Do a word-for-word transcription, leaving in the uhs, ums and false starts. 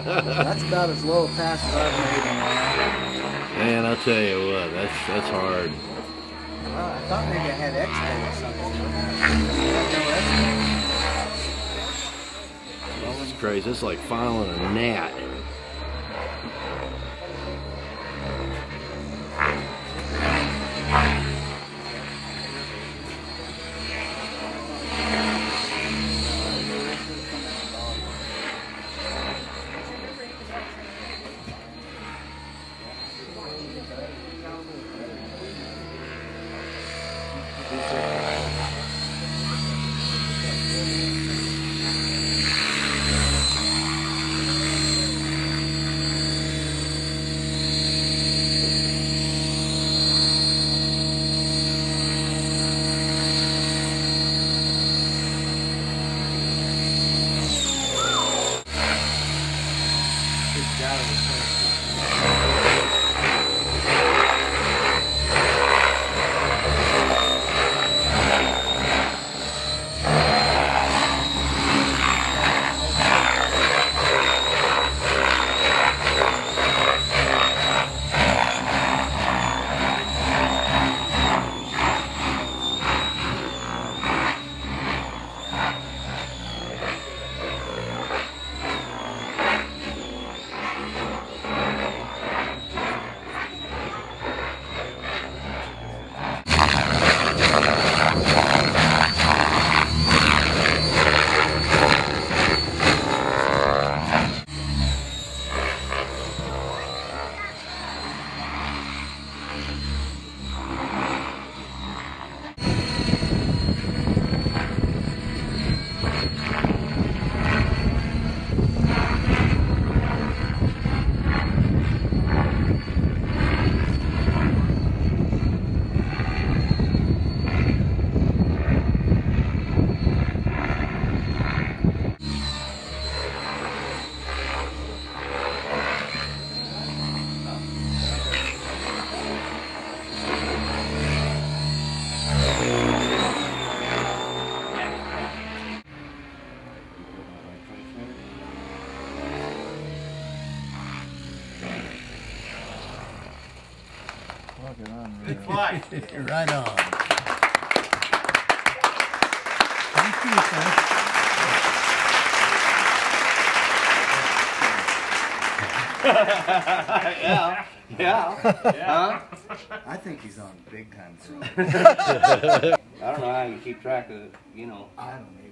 That's about as low a pass as I've made in a while. Man, I'll tell you what, that's that's hard. Well, I thought maybe I had Expo or something. This is crazy. It's like filing a gnat. Good fly. Right on. Thank you, sir. yeah, yeah, yeah. Huh? I think he's on big time throw. I don't know how you keep track of, you know. I don't either.